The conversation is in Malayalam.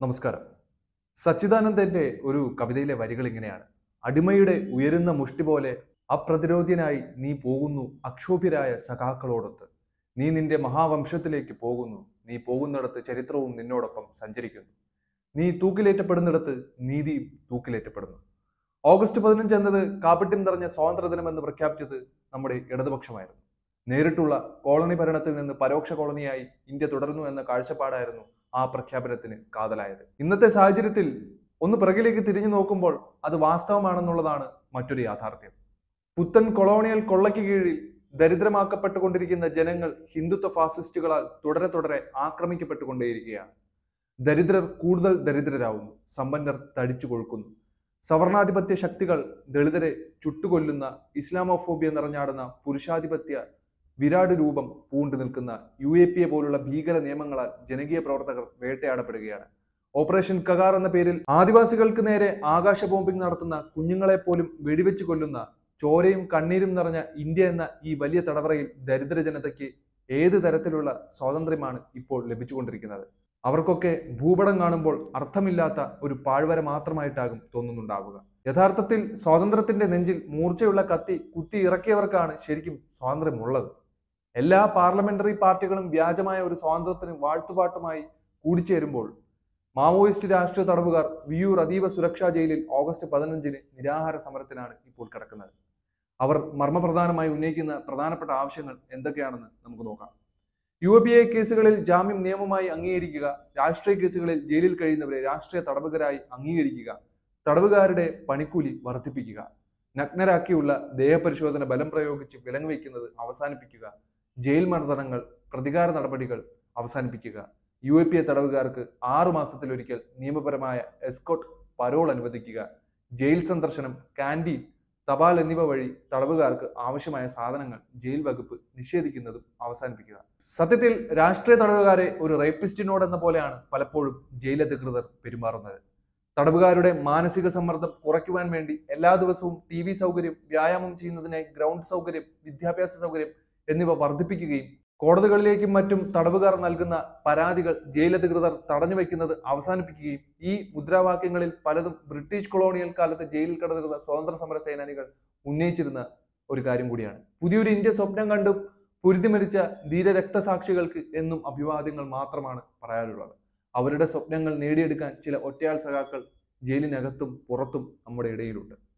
നമസ്കാരം. സച്ചിദാനന്ദന്റെ ഒരു കവിതയിലെ വരികൾ ഇങ്ങനെയാണ്: അടിമയുടെ ഉയരുന്ന മുഷ്ടി പോലെ അപ്രതിരോധ്യനായി നീ പോകുന്നു അക്ഷോഭ്യരായ സഖാക്കളോടൊത്ത്. നീ നിന്റെ മഹാവംശത്തിലേക്ക് പോകുന്നു. നീ പോകുന്നിടത്ത് ചരിത്രവും നിന്നോടൊപ്പം സഞ്ചരിക്കുന്നു. നീ തൂക്കിലേറ്റപ്പെടുന്നിടത്ത് നീതിയും തൂക്കിലേറ്റപ്പെടുന്നു. ഓഗസ്റ്റ് 15 എന്നത് കാപട്യം നിറഞ്ഞ സ്വാതന്ത്ര്യദിനം എന്ന് പ്രഖ്യാപിച്ചത് നമ്മുടെ ഇടതുപക്ഷമായിരുന്നു. നേരിട്ടുള്ള കോളനി ഭരണത്തിൽ നിന്ന് പരോക്ഷ കോളനിയായി ഇന്ത്യ തുടരുന്നു എന്ന കാഴ്ചപ്പാടായിരുന്നു ആ പ്രഖ്യാപനത്തിന് കാതലായത്. ഇന്നത്തെ സാഹചര്യത്തിൽ ഒന്ന് പിറകിലേക്ക് തിരിഞ്ഞു നോക്കുമ്പോൾ അത് വാസ്തവമാണെന്നുള്ളതാണ് മറ്റൊരു യാഥാർത്ഥ്യം. പുത്തൻ കൊളോണിയൽ കൊള്ളയ്ക്ക് കീഴിൽ ദരിദ്രമാക്കപ്പെട്ടുകൊണ്ടിരിക്കുന്ന ജനങ്ങൾ ഹിന്ദുത്വ ഫാസിസ്റ്റുകളാൽ തുടരെ ആക്രമിക്കപ്പെട്ടുകൊണ്ടേയിരിക്കുകയാണ്. ദരിദ്രർ കൂടുതൽ ദരിദ്രരാകുന്നു, സമ്പന്നർ തടിച്ചു കൊഴുക്കുന്നു. സവർണാധിപത്യ ശക്തികൾ ദളിതരെ ചുട്ടുകൊല്ലുന്ന, ഇസ്ലാമോഫോബിയ നിറഞ്ഞാടുന്ന പുരുഷാധിപത്യ വിരാട് രൂപം പൂണ്ടു നിൽക്കുന്ന UAPA പോലുള്ള ഭീകര നിയമങ്ങളാൽ ജനകീയ പ്രവർത്തകർ വേട്ടയാടപ്പെടുകയാണ്. ഓപ്പറേഷൻ കഗാർ എന്ന പേരിൽ ആദിവാസികൾക്ക് നേരെ ആകാശ ബോംബിംഗ് നടത്തുന്ന, കുഞ്ഞുങ്ങളെ പോലും വെടിവെച്ച് കൊല്ലുന്ന, ചോരയും കണ്ണീരും നിറഞ്ഞ ഇന്ത്യ എന്ന ഈ വലിയ തടവറയിൽ ദരിദ്ര ജനതയ്ക്ക് ഏത് തരത്തിലുള്ള സ്വാതന്ത്ര്യമാണ് ഇപ്പോൾ ലഭിച്ചുകൊണ്ടിരിക്കുന്നത്? അവർക്കൊക്കെ ഭൂപടം കാണുമ്പോൾ അർത്ഥമില്ലാത്ത ഒരു പാഴ്വര മാത്രമായിട്ടാകും തോന്നുന്നുണ്ടാവുക. യഥാർത്ഥത്തിൽ സ്വാതന്ത്ര്യത്തിന്റെ നെഞ്ചിൽ മൂർച്ചയുള്ള കത്തി കുത്തി ഇറക്കിയവർക്കാണ് ശരിക്കും സ്വാതന്ത്ര്യമുള്ളത്. എല്ലാ പാർലമെന്ററി പാർട്ടികളും വ്യാജമായ ഒരു സ്വാതന്ത്ര്യത്തിന് വാഴ്ത്തുപാട്ടുമായി കൂടിച്ചേരുമ്പോൾ മാവോയിസ്റ്റ് രാഷ്ട്രീയ തടവുകാർ വിയൂർ അതീവ സുരക്ഷാ ജയിലിൽ ഓഗസ്റ്റ് 15 നിരാഹാര സമരത്തിലാണ് ഇപ്പോൾ കിടക്കുന്നത്. അവർ മർമ്മപ്രധാനമായി ഉന്നയിക്കുന്ന പ്രധാനപ്പെട്ട ആവശ്യങ്ങൾ എന്തൊക്കെയാണെന്ന് നമുക്ക് നോക്കാം. UAPA കേസുകളിൽ ജാമ്യം നിയമമായി അംഗീകരിക്കുക, രാഷ്ട്രീയ കേസുകളിൽ ജയിലിൽ കഴിയുന്നവരെ രാഷ്ട്രീയ തടവുകാരായി അംഗീകരിക്കുക, തടവുകാരുടെ പണിക്കൂലി വർദ്ധിപ്പിക്കുക, നഗ്നരാക്കിയുള്ള ദേഹപരിശോധന ബലം പ്രയോഗിച്ച് വിലങ്ങ് വയ്ക്കുന്നത് അവസാനിപ്പിക്കുക, ജയിൽ മർദ്ദനങ്ങൾ, പ്രതികാര നടപടികൾ അവസാനിപ്പിക്കുക, UAPA തടവുകാർക്ക് 6 മാസത്തിലൊരിക്കൽ നിയമപരമായ എസ്കോട്ട് പരോൾ അനുവദിക്കുക, ജയിൽ സന്ദർശനം, കാന്റീൻ, തപാൽ എന്നിവ വഴി തടവുകാർക്ക് ആവശ്യമായ സാധനങ്ങൾ ജയിൽ വകുപ്പ് നിഷേധിക്കുന്നതും അവസാനിപ്പിക്കുക. സത്യത്തിൽ രാഷ്ട്രീയ തടവുകാരെ ഒരു റേപ്പിസ്റ്റിനോട് എന്ന പോലെയാണ് പലപ്പോഴും ജയിൽ അധികൃതർ പെരുമാറുന്നത്. തടവുകാരുടെ മാനസിക സമ്മർദ്ദം കുറയ്ക്കുവാൻ വേണ്ടി എല്ലാ ദിവസവും TV സൗകര്യം, വ്യായാമം ചെയ്യുന്നതിനായി ഗ്രൗണ്ട് സൗകര്യം, വിദ്യാഭ്യാസ സൗകര്യം എന്നിവ വർദ്ധിപ്പിക്കുകയും കോടതികളിലേക്കും മറ്റും തടവുകാർ നൽകുന്ന പരാതികൾ ജയിലധികൃതർ തടഞ്ഞു വയ്ക്കുന്നത് അവസാനിപ്പിക്കുകയും ഈ മുദ്രാവാക്യങ്ങളിൽ പലതും ബ്രിട്ടീഷ് കൊളോണിയൽ കാലത്ത് ജയിലിൽ കിടന്നിരുന്ന സ്വാതന്ത്ര്യ സമര സേനാനികൾ ഉന്നയിച്ചിരുന്ന ഒരു കാര്യം കൂടിയാണ്. പുതിയൊരു ഇന്ത്യ സ്വപ്നം കണ്ടു പൊരുതി മരിച്ച ധീര രക്തസാക്ഷികൾക്ക് എന്നും അഭിവാദ്യങ്ങൾ മാത്രമാണ് പറയാനുള്ളത്. അവരുടെ സ്വപ്നങ്ങൾ നേടിയെടുക്കാൻ ചില ഒറ്റയാൾ സഖാക്കൾ ജയിലിനകത്തും പുറത്തും നമ്മുടെ ഇടയിലുണ്ട്.